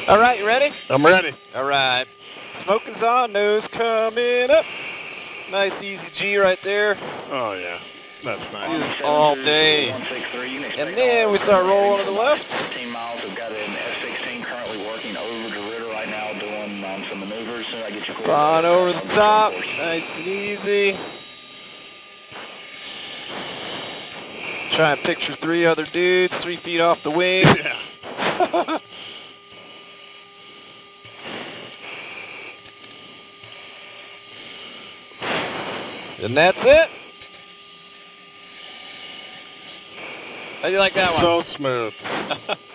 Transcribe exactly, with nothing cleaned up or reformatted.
All right, you ready? I'm ready. All right. Smoking's on, nose coming up. Nice easy G right there. Oh, yeah. That's Do nice. this all day. And then we start rolling to the left. fifteen miles. We've got an F sixteen currently working over to Ritter right now doing um, some maneuvers. As soon as I get you clear. On over the top. Nice and easy. Try and picture three other dudes, three feet off the wing. Yeah. And that's it. How do you like that one? So smooth.